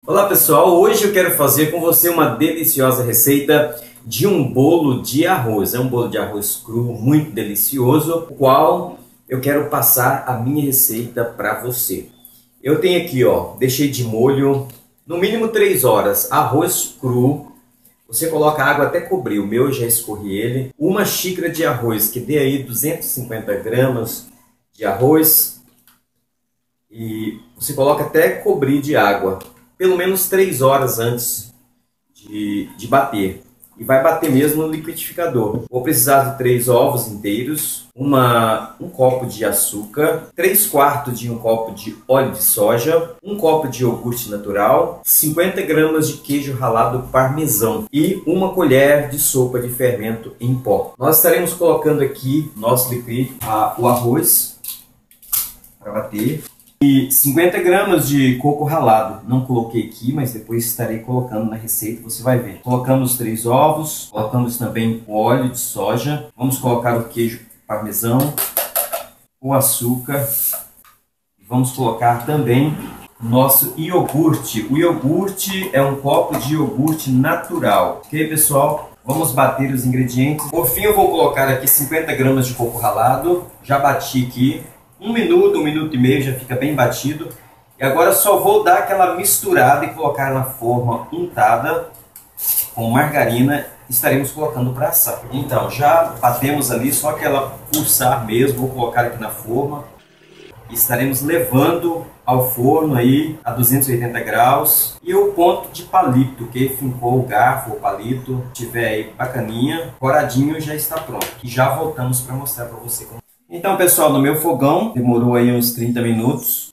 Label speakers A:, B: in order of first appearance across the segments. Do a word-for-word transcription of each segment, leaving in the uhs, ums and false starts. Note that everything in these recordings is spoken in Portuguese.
A: Olá pessoal, hoje eu quero fazer com você uma deliciosa receita de um bolo de arroz. É um bolo de arroz cru muito delicioso, o qual eu quero passar a minha receita para você. Eu tenho aqui, ó, deixei de molho no mínimo três horas, arroz cru. Você coloca água até cobrir, o meu eu já escorri ele. Uma xícara de arroz, que dê aí duzentos e cinquenta gramas de arroz. E você coloca até cobrir de água, pelo menos três horas antes de, de bater. E vai bater mesmo no liquidificador. Vou precisar de três ovos inteiros, uma, um copo de açúcar, três quartos de um copo de óleo de soja, um copo de iogurte natural, cinquenta gramas de queijo ralado parmesão e uma colher de sopa de fermento em pó. Nós estaremos colocando aqui nosso liquid, a, o arroz para bater. E cinquenta gramas de coco ralado. Não coloquei aqui, mas depois estarei colocando na receita, você vai ver. Colocamos três ovos, colocamos também o óleo de soja. Vamos colocar o queijo parmesão, o açúcar. Vamos colocar também nosso iogurte. O iogurte é um copo de iogurte natural. Ok, pessoal? Vamos bater os ingredientes. Por fim, eu vou colocar aqui cinquenta gramas de coco ralado. Já bati aqui. Um minuto, um minuto e meio já fica bem batido. E agora só vou dar aquela misturada e colocar na forma untada com margarina. Estaremos colocando para assar. Então, já batemos ali, só aquela pulsar mesmo. Vou colocar aqui na forma. E estaremos levando ao forno aí a duzentos e oitenta graus. E o ponto de palito, que fincou o garfo, o palito, tiver aí bacaninha, coradinho, já está pronto. E já voltamos para mostrar para você como. Então, pessoal, no meu fogão, demorou aí uns trinta minutos.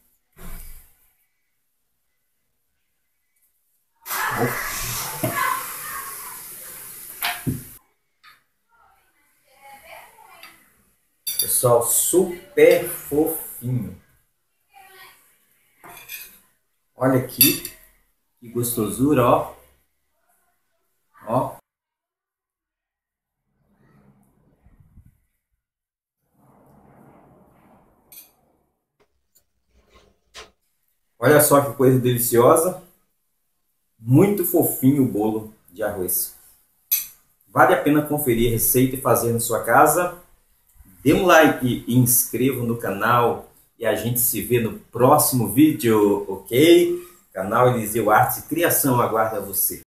A: Pessoal, super fofinho. Olha aqui, que gostosura, ó. Ó. Olha só que coisa deliciosa. Muito fofinho o bolo de arroz. Vale a pena conferir a receita e fazer na sua casa. Dê um like e inscreva no canal. E a gente se vê no próximo vídeo, ok? Canal Eliseu Artes e Criação aguarda você.